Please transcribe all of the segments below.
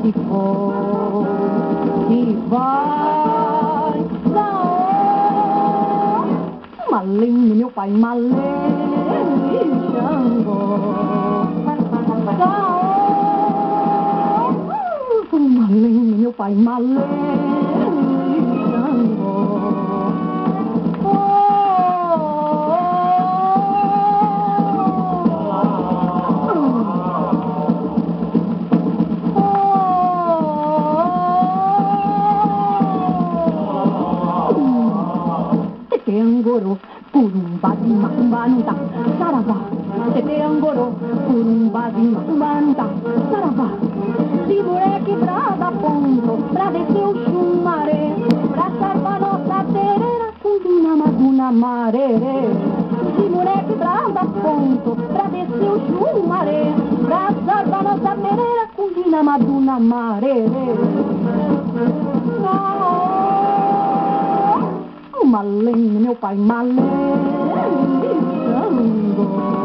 se for, se vai, Gaô, Malene, meu pai, Malene, Xangô, Gaô, Malene, meu pai, Malene, Xangô. Angoro, curumba de macumba não dá, saravá. Tete angoro, curumba de macumba não dá, saravá. Se moleque brava ponto, pra descer o chumaré, pra salvar nossa tereira, cundina maguna marerê. Se moleque brava ponto, pra descer o chumaré, pra salvar nossa tereira, cundina maguna marerê. Malene, meu pai, Malene, Xangô,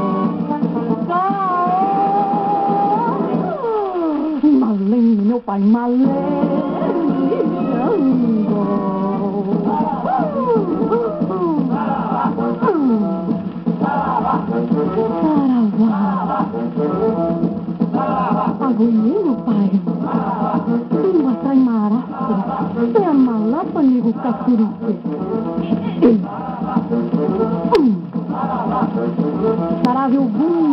Malene, meu pai, Malene, Xangô. Saravá, agoinha, meu pai, tumba traimara, é a malapa, nego cacurique. Saravá, o bum,